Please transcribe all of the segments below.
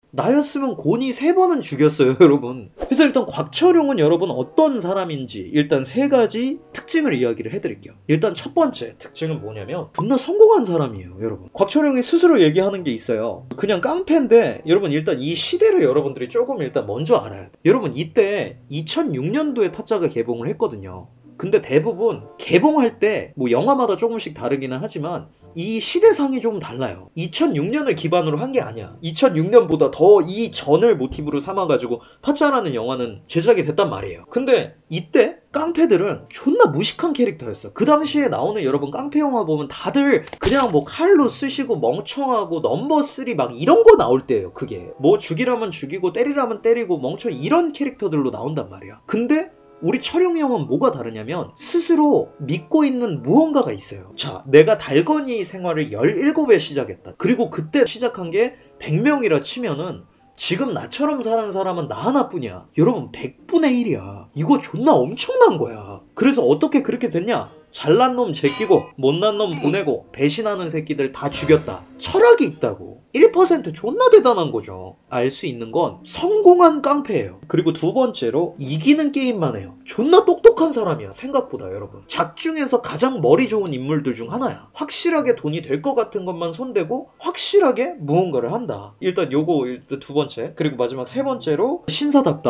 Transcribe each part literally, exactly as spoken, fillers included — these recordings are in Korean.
나였으면 곤이 세 번은 죽였어요 여러분. 그래서 일단 곽철용은 여러분 어떤 사람인지 일단 세 가지 특징을 이야기를 해드릴게요. 일단 첫 번째 특징은 뭐냐면 존나 성공한 사람이에요 여러분. 곽철용이 스스로 얘기하는 게 있어요. 그냥 깡패인데 여러분 일단 이 시대를 여러분들이 조금 일단 먼저 알아야 돼요. 여러분 이때 이천육 년도에 타짜가 개봉을 했거든요. 근데 대부분 개봉할 때 뭐 영화마다 조금씩 다르기는 하지만 이 시대상이 좀 달라요. 이천육 년을 기반으로 한 게 아니야. 이천육 년보다 더 이전을 모티브로 삼아가지고 타짜라는 영화는 제작이 됐단 말이에요. 근데 이때 깡패들은 존나 무식한 캐릭터였어. 그 당시에 나오는 여러분 깡패 영화 보면 다들 그냥 뭐 칼로 쑤시고 멍청하고 넘버 쓰리 막 이런 거 나올 때예요. 그게 뭐 죽이라면 죽이고 때리라면 때리고 멍청 이런 캐릭터들로 나온단 말이야. 근데 우리 철용이 형은 뭐가 다르냐면 스스로 믿고 있는 무언가가 있어요. 자, 내가 달건이 생활을 열일곱에 시작했다. 그리고 그때 시작한 게 백 명이라 치면은 지금 나처럼 사는 사람은 나 하나뿐이야. 여러분 백 분의 일이야. 이거 존나 엄청난 거야. 그래서 어떻게 그렇게 됐냐? 잘난 놈 제끼고 못난 놈 보내고 배신하는 새끼들 다 죽였다. 철학이 있다고. 일 퍼센트 존나 대단한 거죠. 알 수 있는 건 성공한 깡패예요. 그리고 두 번째로 이기는 게임만 해요. 존나 똑똑한 사람이야 생각보다 여러분. 작 중에서 가장 머리 좋은 인물들 중 하나야. 확실하게 돈이 될 것 같은 것만 손대고 확실하게 무언가를 한다. 일단 요거 두 번째. 그리고 마지막 세 번째로 신사답다.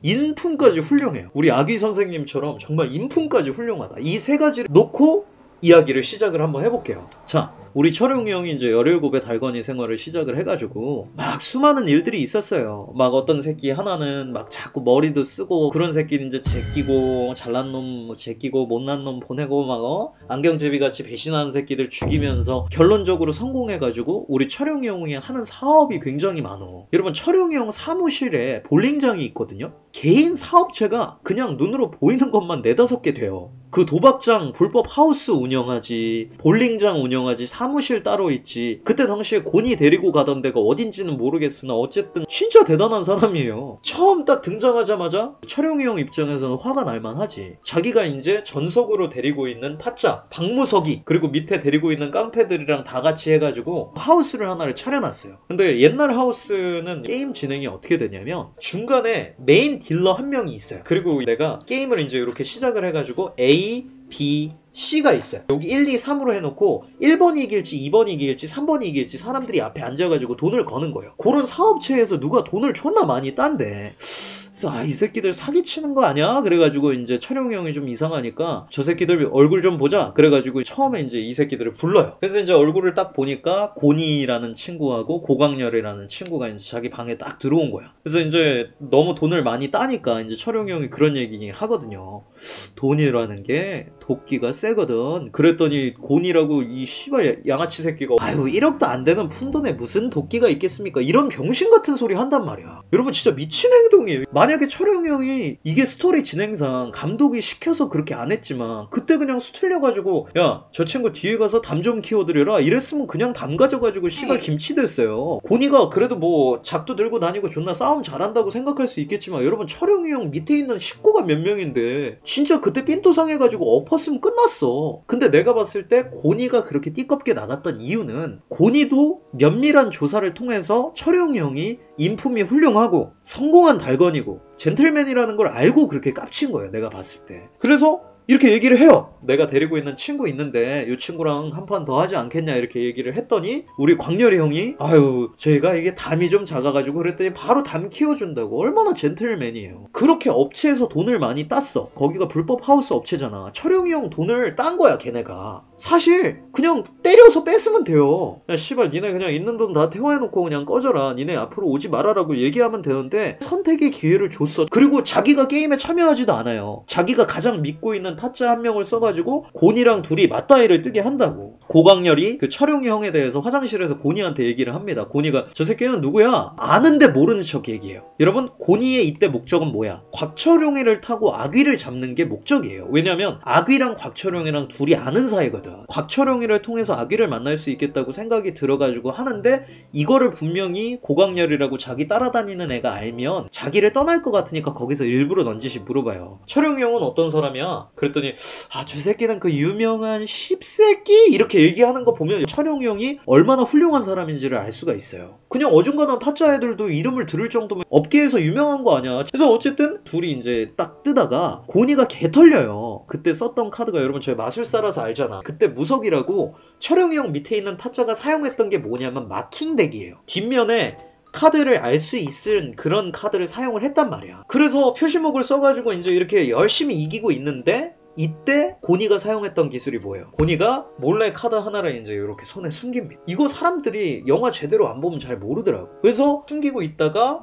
인품까지 훌륭해요. 우리 아귀 선생님처럼 정말 인품까지 훌륭하다. 이 세 가지를 놓고 이야기를 시작을 한번 해볼게요. 자, 우리 철용이 형이 이제 열일곱에 달건이 생활을 시작을 해가지고 막 수많은 일들이 있었어요. 막 어떤 새끼 하나는 막 자꾸 머리도 쓰고 그런 새끼는 이제 제끼고 잘난 놈 제끼고 못난 놈 보내고 막 어? 안경제비같이 배신하는 새끼들 죽이면서 결론적으로 성공해가지고 우리 철용이 형이 하는 사업이 굉장히 많어. 여러분 철용이 형 사무실에 볼링장이 있거든요. 개인 사업체가 그냥 눈으로 보이는 것만 네다섯 개 돼요. 그 도박장 불법 하우스 운영하지, 볼링장 운영하지, 사무실 따로 있지. 그때 당시에 곤이 데리고 가던 데가 어딘지는 모르겠으나 어쨌든 진짜 대단한 사람이에요. 처음 딱 등장하자마자 철용이 형 입장에서는 화가 날만하지. 자기가 이제 전속으로 데리고 있는 타짜, 박무석이 그리고 밑에 데리고 있는 깡패들이랑 다 같이 해가지고 하우스를 하나를 차려놨어요. 근데 옛날 하우스는 게임 진행이 어떻게 되냐면 중간에 메인 딜러 한 명이 있어요. 그리고 내가 게임을 이제 이렇게 시작을 해가지고 A, B, C가 있어요. 여기 일, 이, 삼으로 해놓고 일 번이 이길지 이 번이 이길지 삼 번이 이길지 사람들이 앞에 앉아가지고 돈을 거는 거예요. 그런 사업체에서 누가 돈을 존나 많이 딴대. 그래서 아, 이 새끼들 사기치는 거 아니야? 그래가지고 이제 철용이 형이 좀 이상하니까 저 새끼들 얼굴 좀 보자. 그래가지고 처음에 이제 이 새끼들을 불러요. 그래서 이제 얼굴을 딱 보니까 곤이라는 친구하고 고강렬이라는 친구가 이제 자기 방에 딱 들어온 거야. 그래서 이제 너무 돈을 많이 따니까 이제 철용이 형이 그런 얘기 하거든요. 돈이라는 게 도끼가 세거든. 그랬더니 곤이라고 이 씨발 양아치 새끼가 아유 일억도 안 되는 푼돈에 무슨 도끼가 있겠습니까? 이런 병신 같은 소리 한단 말이야. 여러분 진짜 미친 행동이에요. 만약에 철용이 형이 이게 스토리 진행상 감독이 시켜서 그렇게 안 했지만 그때 그냥 수틀려가지고 야 저 친구 뒤에 가서 담 좀 키워드려라 이랬으면 그냥 담 가져가지고 씨발 김치 됐어요. 곤이가 그래도 뭐 작도 들고 다니고 존나 싸움 잘한다고 생각할 수 있겠지만 여러분 철용이 형 밑에 있는 식구가 몇 명인데 진짜 그때 삔또 상해가지고 엎었으면 끝났어. 근데 내가 봤을 때 곤이가 그렇게 띠껍게 나갔던 이유는 곤이도 면밀한 조사를 통해서 철용이 형이 인품이 훌륭하고 성공한 달건이고 젠틀맨이라는 걸 알고 그렇게 깝친 거예요. 내가 봤을 때. 그래서 이렇게 얘기를 해요. 내가 데리고 있는 친구 있는데 이 친구랑 한 판 더 하지 않겠냐 이렇게 얘기를 했더니 우리 광렬이 형이 아유 저희가 이게 담이 좀 작아가지고 그랬더니 바로 담 키워준다고. 얼마나 젠틀맨이에요. 그렇게 업체에서 돈을 많이 땄어. 거기가 불법 하우스 업체잖아. 철용이 형 돈을 딴 거야 걔네가. 사실 그냥 때려서 뺐으면 돼요. 야 씨발 니네 그냥 있는 돈 다 태워해놓고 그냥 꺼져라. 니네 앞으로 오지 말아라고 얘기하면 되는데 선택의 기회를 줬어. 그리고 자기가 게임에 참여하지도 않아요. 자기가 가장 믿고 있는 타짜 한 명을 써가지고 곤이랑 둘이 맞다이를 뜨게 한다고. 고강렬이 그 철용이 형에 대해서 화장실에서 곤이한테 얘기를 합니다. 곤이가 저 새끼는 누구야? 아는데 모르는 척 얘기해요. 여러분 곤이의 이때 목적은 뭐야? 곽철용이를 타고 아귀를 잡는 게 목적이에요. 왜냐면 아귀랑 곽철용이랑 둘이 아는 사이거든. 곽철용이를 통해서 아귀를 만날 수 있겠다고 생각이 들어가지고 하는데 이거를 분명히 고강렬이라고 자기 따라다니는 애가 알면 자기를 떠날 것 같으니까 거기서 일부러 넌지시 물어봐요. 철용이 형은 어떤 사람이야? 그랬더니 아 저 새끼는 그 유명한 씹새끼 이렇게 얘기하는 거 보면 철용이 형이 얼마나 훌륭한 사람인지를 알 수가 있어요. 그냥 어중간한 타짜 애들도 이름을 들을 정도면 업계에서 유명한 거 아니야. 그래서 어쨌든 둘이 이제 딱 뜨다가 고니가 개 털려요. 그때 썼던 카드가 여러분 저희 마술사라서 알잖아. 그때 무석이라고 철용이 형 밑에 있는 타짜가 사용했던 게 뭐냐면 마킹 덱이에요. 뒷면에 카드를 알 수 있을 그런 카드를 사용을 했단 말이야. 그래서 표시목을 써가지고 이제 이렇게 열심히 이기고 있는데 이때 고니가 사용했던 기술이 뭐예요? 고니가 몰래 카드 하나를 이제 이렇게 손에 숨깁니다. 이거 사람들이 영화 제대로 안 보면 잘 모르더라고. 그래서 숨기고 있다가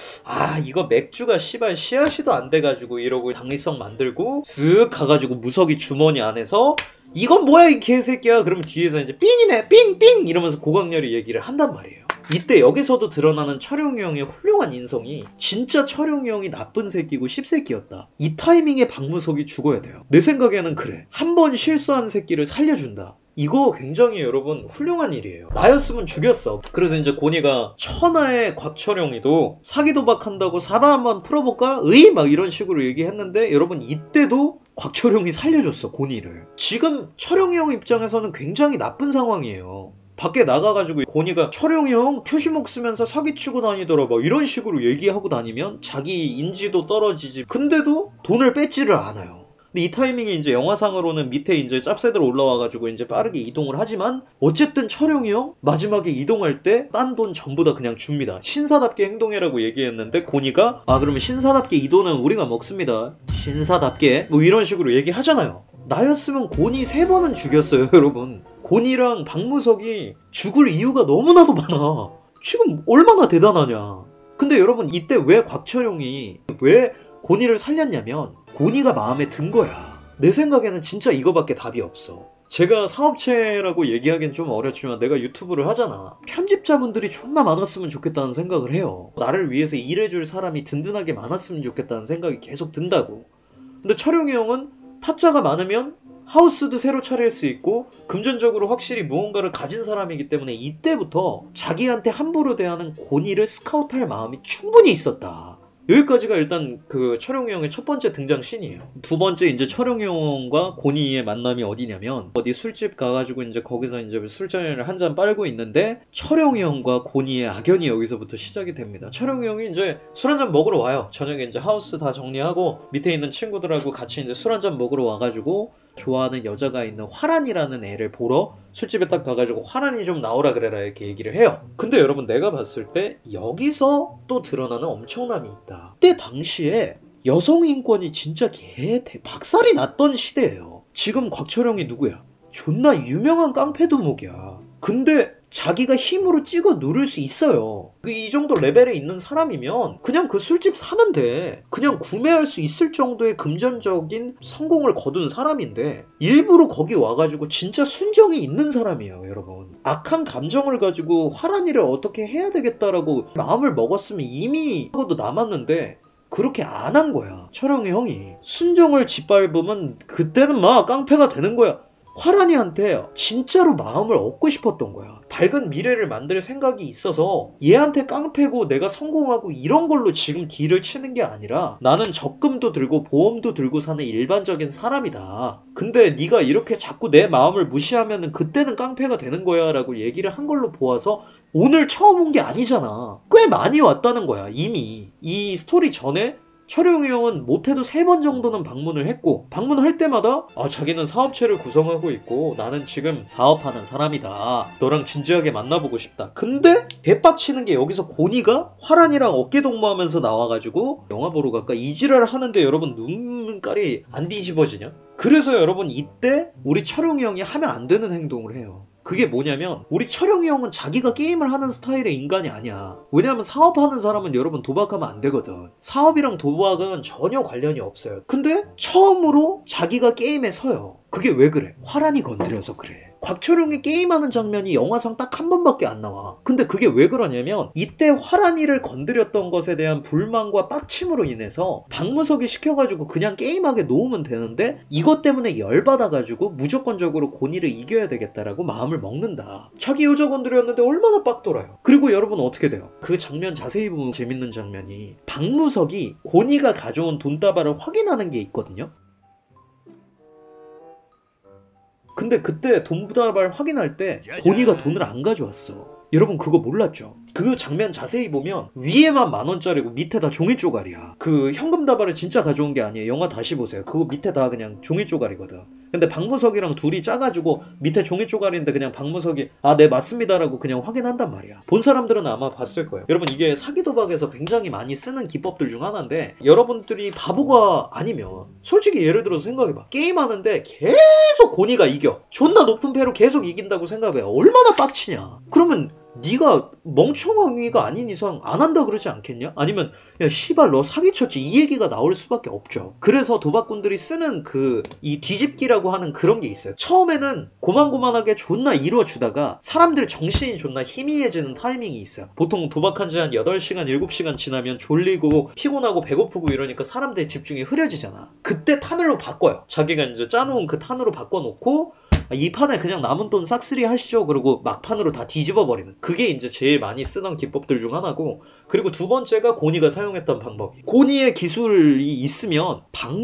아 이거 맥주가 씨발 씨앗이도 안 돼가지고 이러고 당위성 만들고 쓱 가가지고 무석이 주머니 안에서 이건 뭐야 이 개새끼야. 그러면 뒤에서 이제 삥이네 삥삥 이러면서 고강렬이 얘기를 한단 말이에요. 이때 여기서도 드러나는 철용이 형의 훌륭한 인성이 진짜 철용이 형이 나쁜 새끼고 씹새끼였다. 이 타이밍에 박무석이 죽어야 돼요. 내 생각에는 그래. 한 번 실수한 새끼를 살려준다. 이거 굉장히 여러분 훌륭한 일이에요. 나였으면 죽였어. 그래서 이제 고니가 천하의 곽철용이도 사기 도박한다고 사람 한번 풀어볼까? 으이? 막 이런 식으로 얘기했는데 여러분 이때도 곽철용이 살려줬어 고니를. 지금 철용이 형 입장에서는 굉장히 나쁜 상황이에요. 밖에 나가가지고 고니가 철용이 형 표시목 쓰면서 사기치고 다니더라 막 이런 식으로 얘기하고 다니면 자기 인지도 떨어지지. 근데도 돈을 뺏지를 않아요. 근데 이 타이밍에 이제 영화상으로는 밑에 이제 짭새들 올라와가지고 이제 빠르게 이동을 하지만 어쨌든 철용이 형 마지막에 이동할 때 딴 돈 전부 다 그냥 줍니다. 신사답게 행동해라고 얘기했는데 고니가 아 그러면 신사답게 이 돈은 우리가 먹습니다. 신사답게 뭐 이런 식으로 얘기하잖아요. 나였으면 고니 세 번은 죽였어요 여러분. 고니랑 박무석이 죽을 이유가 너무나도 많아. 지금 얼마나 대단하냐. 근데 여러분 이때 왜 곽철용이 왜 고니를 살렸냐면 고니가 마음에 든 거야. 내 생각에는 진짜 이거밖에 답이 없어. 제가 사업체라고 얘기하기엔 좀 어렵지만 내가 유튜브를 하잖아. 편집자분들이 존나 많았으면 좋겠다는 생각을 해요. 나를 위해서 일해줄 사람이 든든하게 많았으면 좋겠다는 생각이 계속 든다고. 근데 철용이 형은 타짜가 많으면 하우스도 새로 차릴 수 있고 금전적으로 확실히 무언가를 가진 사람이기 때문에 이때부터 자기한테 함부로 대하는 고니를 스카우트할 마음이 충분히 있었다. 여기까지가 일단 그 철용이 형의 첫 번째 등장 씬이에요. 두 번째 이제 철용이 형과 고니의 만남이 어디냐면 어디 술집 가가지고 이제 거기서 이제 술잔을 한 잔 빨고 있는데 철용이 형과 고니의 악연이 여기서부터 시작이 됩니다. 철용이 형이 이제 술 한 잔 먹으러 와요. 저녁에 이제 하우스 다 정리하고 밑에 있는 친구들하고 같이 이제 술 한 잔 먹으러 와가지고 좋아하는 여자가 있는 화란이라는 애를 보러 술집에 딱 가가지고 화란이 좀 나오라 그래라 이렇게 얘기를 해요. 근데 여러분 내가 봤을 때 여기서 또 드러나는 엄청남이 있다. 그때 당시에 여성 인권이 진짜 개 박살이 났던 시대예요. 지금 곽철용이 누구야? 존나 유명한 깡패 두목이야. 근데 자기가 힘으로 찍어 누를 수 있어요. 이 정도 레벨에 있는 사람이면 그냥 그 술집 사면 돼. 그냥 구매할 수 있을 정도의 금전적인 성공을 거둔 사람인데 일부러 거기 와가지고 진짜 순정이 있는 사람이에요 여러분. 악한 감정을 가지고 화란이를 어떻게 해야 되겠다라고 마음을 먹었으면 이미 하고도 남았는데 그렇게 안 한 거야 철용이 형이. 순정을 짓밟으면 그때는 막 깡패가 되는 거야. 화란이한테 진짜로 마음을 얻고 싶었던 거야. 밝은 미래를 만들 생각이 있어서 얘한테 깡패고 내가 성공하고 이런 걸로 지금 딜을 치는 게 아니라 나는 적금도 들고 보험도 들고 사는 일반적인 사람이다. 근데 네가 이렇게 자꾸 내 마음을 무시하면 그때는 깡패가 되는 거야 라고 얘기를 한 걸로 보아서 오늘 처음 온 게 아니잖아. 꽤 많이 왔다는 거야 이미. 이 스토리 전에 철용이 형은 못해도 세 번 정도는 방문을 했고 방문할 때마다 아 자기는 사업체를 구성하고 있고 나는 지금 사업하는 사람이다. 너랑 진지하게 만나보고 싶다. 근데 개빡치는 게 여기서 고니가 화란이랑 어깨동무하면서 나와가지고 영화 보러 갈까 이지랄을 하는데 여러분 눈깔이 안 뒤집어지냐? 그래서 여러분 이때 우리 철용이 형이 하면 안 되는 행동을 해요. 그게 뭐냐면 우리 철용이 형은 자기가 게임을 하는 스타일의 인간이 아니야. 왜냐하면 사업하는 사람은 여러분 도박하면 안 되거든. 사업이랑 도박은 전혀 관련이 없어요. 근데 처음으로 자기가 게임에 서요. 그게 왜 그래? 화란이 건드려서 그래. 곽철용이 게임하는 장면이 영화상 딱 한 번밖에 안 나와. 근데 그게 왜 그러냐면 이때 화란이를 건드렸던 것에 대한 불만과 빡침으로 인해서 박무석이 시켜가지고 그냥 게임하게 놓으면 되는데 이것 때문에 열받아가지고 무조건적으로 고니를 이겨야 되겠다라고 마음을 먹는다. 자기 여자 건드렸는데 얼마나 빡돌아요. 그리고 여러분 어떻게 돼요? 그 장면 자세히 보면 재밌는 장면이 박무석이 고니가 가져온 돈다발을 확인하는 게 있거든요. 근데 그때 돈다발 확인할 때 고니가 돈을 안 가져왔어. 여러분 그거 몰랐죠? 그 장면 자세히 보면 위에만 만 원짜리고 밑에 다 종이 쪼가리야. 그 현금 다발을 진짜 가져온 게 아니에요. 영화 다시 보세요. 그거 밑에 다 그냥 종이 쪼가리거든. 근데 박무석이랑 둘이 짜가지고 밑에 종이 쪼가리인데 그냥 박무석이 아 네 맞습니다라고 그냥 확인한단 말이야. 본 사람들은 아마 봤을 거예요. 여러분 이게 사기 도박에서 굉장히 많이 쓰는 기법들 중 하나인데, 여러분들이 바보가 아니면 솔직히 예를 들어서 생각해봐. 게임하는데 계속 고니가 이겨. 존나 높은 패로 계속 이긴다고 생각해. 얼마나 빡치냐. 그러면 네가 멍청이가 아닌 이상 안 한다 그러지 않겠냐? 아니면 야 씨발 너 사기쳤지 이 얘기가 나올 수밖에 없죠. 그래서 도박꾼들이 쓰는 그 이 뒤집기라고 하는 그런 게 있어요. 처음에는 고만고만하게 존나 이루어주다가 사람들 정신이 존나 희미해지는 타이밍이 있어요. 보통 도박한 지 한 여덟 시간 일곱 시간 지나면 졸리고 피곤하고 배고프고 이러니까 사람들의 집중이 흐려지잖아. 그때 탄으로 바꿔요. 자기가 이제 짜놓은 그 탄으로 바꿔놓고 이 판에 그냥 남은 돈 싹쓸이 하시죠. 그리고 막판으로 다 뒤집어 버리는, 그게 이제 제일 많이 쓰던 기법들 중 하나고, 그리고 두 번째가 고니가 사용했던 방법이, 고니의 기술이 있으면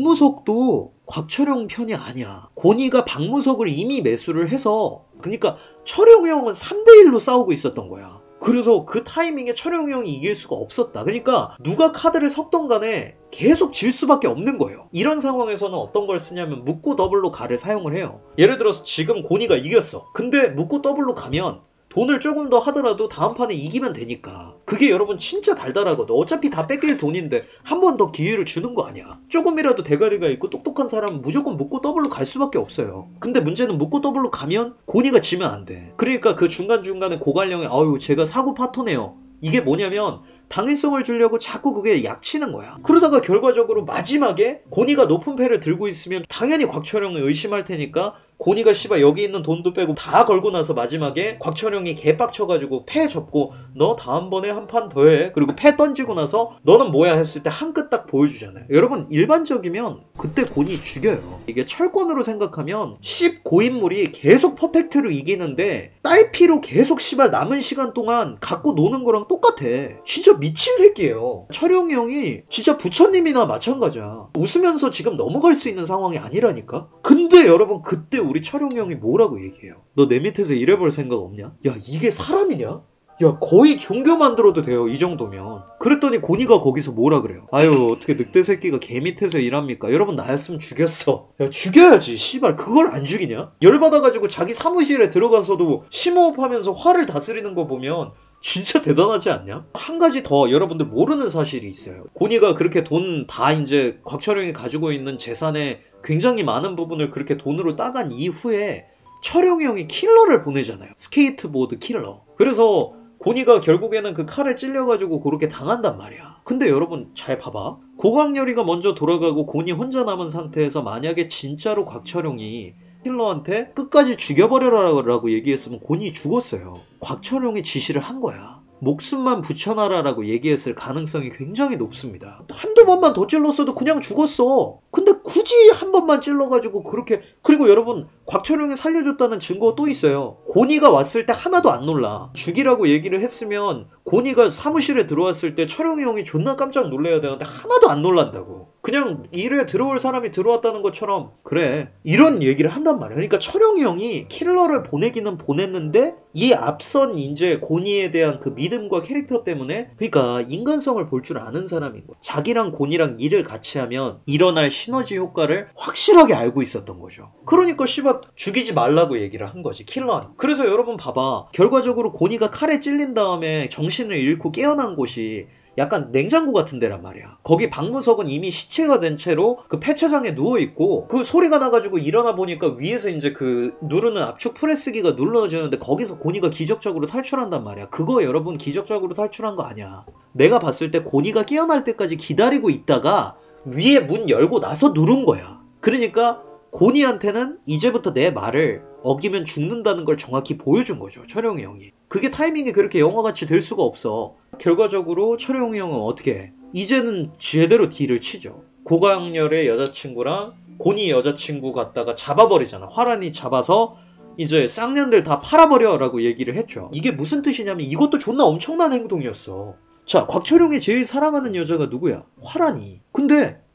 박무석도 곽철용 편이 아니야. 고니가 박무석을 이미 매수를 해서, 그러니까 철용 형은 삼 대 일로 싸우고 있었던 거야. 그래서 그 타이밍에 철용 형이 이길 수가 없었다. 그러니까 누가 카드를 섞던 간에 계속 질 수밖에 없는 거예요. 이런 상황에서는 어떤 걸 쓰냐면 묶고 더블로 가를 사용을 해요. 예를 들어서 지금 고니가 이겼어. 근데 묶고 더블로 가면 돈을 조금 더 하더라도 다음 판에 이기면 되니까. 그게 여러분 진짜 달달하거든. 어차피 다 뺏길 돈인데 한 번 더 기회를 주는 거 아니야. 조금이라도 대가리가 있고 똑똑한 사람은 무조건 묶고 더블로 갈 수밖에 없어요. 근데 문제는 묶고 더블로 가면 고니가 지면 안 돼. 그러니까 그 중간중간에 고갈령이 아유 제가 사고 파토네요. 이게 뭐냐면 당일성을 주려고 자꾸 그게 약치는 거야. 그러다가 결과적으로 마지막에 고니가 높은 패를 들고 있으면 당연히 곽철용을 의심할 테니까 고니가 씨발 여기 있는 돈도 빼고 다 걸고 나서 마지막에 곽철용이 개빡쳐가지고 패 접고 너 다음번에 한 판 더 해. 그리고 패 던지고 나서 너는 뭐야 했을 때 한 끗 딱 보여주잖아요. 여러분 일반적이면 그때 고니 죽여요. 이게 철권으로 생각하면 십 고인물이 계속 퍼펙트로 이기는데 딸피로 계속 씨발 남은 시간 동안 갖고 노는 거랑 똑같아. 진짜 미친 새끼예요. 철용이 형이 진짜 부처님이나 마찬가지야. 웃으면서 지금 넘어갈 수 있는 상황이 아니라니까. 근데 여러분 그때 우리 철용이 형이 뭐라고 얘기해요? 너 내 밑에서 일해볼 생각 없냐? 야 이게 사람이냐? 야 거의 종교 만들어도 돼요 이 정도면. 그랬더니 고니가 거기서 뭐라 그래요? 아유 어떻게 늑대 새끼가 개 밑에서 일합니까? 여러분 나였으면 죽였어. 야 죽여야지 씨발. 그걸 안 죽이냐? 열받아가지고 자기 사무실에 들어가서도 심호흡하면서 화를 다스리는 거 보면 진짜 대단하지 않냐? 한 가지 더 여러분들 모르는 사실이 있어요. 고니가 그렇게 돈 다 이제 곽철용이 가지고 있는 재산의 굉장히 많은 부분을 그렇게 돈으로 따간 이후에 철용이 형이 킬러를 보내잖아요. 스케이트보드 킬러. 그래서 고니가 결국에는 그 칼에 찔려가지고 그렇게 당한단 말이야. 근데 여러분 잘 봐봐. 고광렬이가 먼저 돌아가고 고니 혼자 남은 상태에서 만약에 진짜로 곽철용이 킬러한테 끝까지 죽여버려라라고 얘기했으면 고니 죽었어요. 곽철용이 지시를 한 거야. 목숨만 붙여놔라라고 얘기했을 가능성이 굉장히 높습니다. 한두 번만 더 찔렀어도 그냥 죽었어. 근데 굳이 한 번만 찔러가지고 그렇게. 그리고 여러분 곽철용이 살려줬다는 증거 또 있어요. 고니가 왔을 때 하나도 안 놀라. 죽이라고 얘기를 했으면 고니가 사무실에 들어왔을 때 철용이 형이 존나 깜짝 놀라야 되는데 하나도 안 놀란다고. 그냥 일에 들어올 사람이 들어왔다는 것처럼 그래 이런 얘기를 한단 말이야. 그러니까 철용이 형이 킬러를 보내기는 보냈는데 이 앞선 이제 고니에 대한 그 믿음과 캐릭터 때문에, 그러니까 인간성을 볼 줄 아는 사람인 거야. 자기랑 고니랑 일을 같이 하면 일어날 시너지 효과를 확실하게 알고 있었던 거죠. 그러니까 씨발 죽이지 말라고 얘기를 한 거지 킬러는. 그래서 여러분 봐봐. 결과적으로 고니가 칼에 찔린 다음에 정신을 잃고 깨어난 곳이 약간 냉장고 같은 데란 말이야. 거기 박무석은 이미 시체가 된 채로 그 폐차장에 누워있고 그 소리가 나가지고 일어나 보니까 위에서 이제 그 누르는 압축 프레스기가 눌러지는데 거기서 고니가 기적적으로 탈출한단 말이야. 그거 여러분 기적적으로 탈출한 거 아니야. 내가 봤을 때 고니가 깨어날 때까지 기다리고 있다가 위에 문 열고 나서 누른 거야. 그러니까 고니한테는 이제부터 내 말을 어기면 죽는다는 걸 정확히 보여준 거죠. 철용이 형이. 그게 타이밍이 그렇게 영화같이 될 수가 없어. 결과적으로 철용이 형은 어떻게 해? 이제는 제대로 딜을 치죠. 고광렬의 여자친구랑 고니 여자친구 갖다가 잡아버리잖아. 화란이 잡아서 이제 쌍년들 다 팔아버려 라고 얘기를 했죠. 이게 무슨 뜻이냐면 이것도 존나 엄청난 행동이었어. 자, 곽철용이 제일 사랑하는 여자가 누구야? 화란이. 근데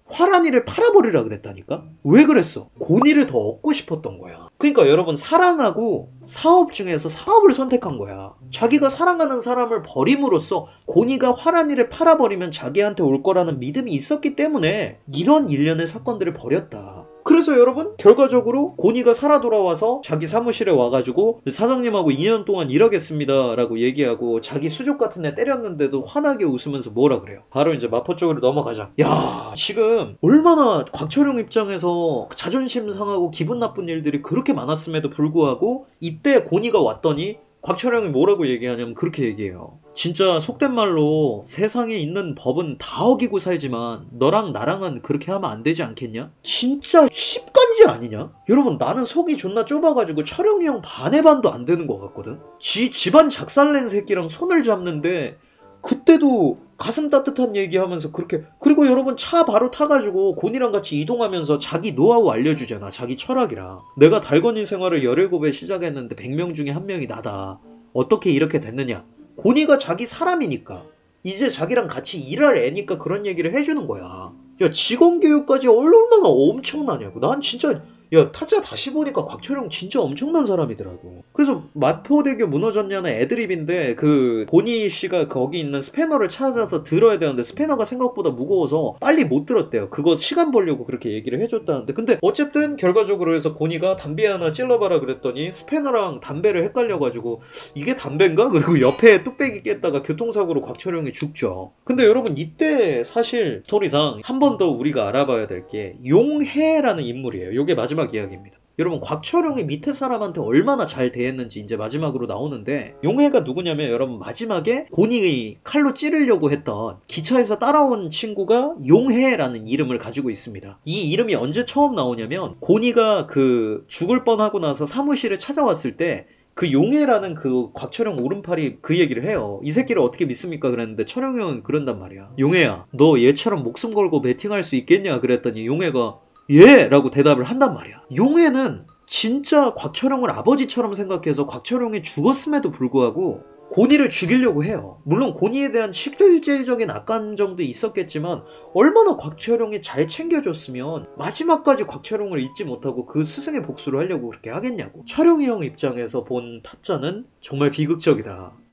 화란이를 팔아버리라 그랬다니까? 왜 그랬어? 곤이를 더 얻고 싶었던 거야. 그러니까 여러분, 사랑하고 사업 중에서 사업을 선택한 거야. 자기가 사랑하는 사람을 버림으로써 곤이가 화란이를 팔아버리면 자기한테 올 거라는 믿음이 있었기 때문에 이런 일련의 사건들을 벌였다. 그래서 여러분, 결과적으로 곤이가 살아 돌아와서 자기 사무실에 와가지고 사장님하고 이 년 동안 일하겠습니다 라고 얘기하고, 자기 수족 같은 애 때렸는데도 환하게 웃으면서 뭐라 그래요? 바로 이제 마포 쪽으로 넘어가자. 야, 지금 얼마나 곽철용 입장에서 자존심 상하고 기분 나쁜 일들이 그렇게 많았음에도 불구하고 이때 곤이가 왔더니 곽철용이 뭐라고 얘기하냐면 그렇게 얘기해요. 진짜 속된 말로 세상에 있는 법은 다 어기고 살지만 너랑 나랑은 그렇게 하면 안 되지 않겠냐? 진짜 십간지 아니냐? 여러분, 나는 속이 존나 좁아가지고 철용이 형 반의 반도 안 되는 것 같거든? 지 집안 작살낸 새끼랑 손을 잡는데 그때도 가슴 따뜻한 얘기하면서 그렇게, 그리고 여러분 차 바로 타가지고 곤이랑 같이 이동하면서 자기 노하우 알려주잖아. 자기 철학이랑. 내가 달건이 생활을 열일곱에 시작했는데 백 명 중에 한 명이 나다. 어떻게 이렇게 됐느냐? 곤이가 자기 사람이니까, 이제 자기랑 같이 일할 애니까 그런 얘기를 해주는 거야. 야, 직원교육까지 얼마나 엄청나냐고. 난 진짜, 야, 타짜 다시 보니까 곽철용 진짜 엄청난 사람이더라고. 그래서 마포대교 무너졌냐는 애드립인데, 그 보니 씨가 거기 있는 스패너를 찾아서 들어야 되는데 스패너가 생각보다 무거워서 빨리 못 들었대요. 그거 시간 벌려고 그렇게 얘기를 해줬다는데, 근데 어쨌든 결과적으로 해서 고니가 담배 하나 찔러봐라 그랬더니 스패너랑 담배를 헷갈려가지고 이게 담배인가? 그리고 옆에 뚝배기 깼다가 교통사고로 곽철용이 죽죠. 근데 여러분, 이때 사실 스토리상 한 번 더 우리가 알아봐야 될 게 용해라는 인물이에요. 이게 마지막 이야기입니다. 여러분, 곽철용이 밑에 사람한테 얼마나 잘 대했는지 이제 마지막으로 나오는데, 용해가 누구냐면 여러분, 마지막에 곤이 칼로 찌르려고 했던 기차에서 따라온 친구가 용해라는 이름을 가지고 있습니다. 이 이름이 언제 처음 나오냐면, 곤이가 그 죽을 뻔하고 나서 사무실에 찾아왔을 때 그 용해라는 그 곽철용 오른팔이 그 얘기를 해요. 이 새끼를 어떻게 믿습니까? 그랬는데 철용이 형이 그런단 말이야. 용해야, 너 얘처럼 목숨 걸고 베팅할 수 있겠냐? 그랬더니 용해가 예! 라고 대답을 한단 말이야. 용해는 진짜 곽철용을 아버지처럼 생각해서 곽철용이 죽었음에도 불구하고 곤이를 죽이려고 해요. 물론 곤이에 대한 실질적인 악감정도 있었겠지만 얼마나 곽철용이 잘 챙겨줬으면 마지막까지 곽철용을 잊지 못하고 그 스승의 복수를 하려고 그렇게 하겠냐고. 철용이 형 입장에서 본 타짜는 정말 비극적이다.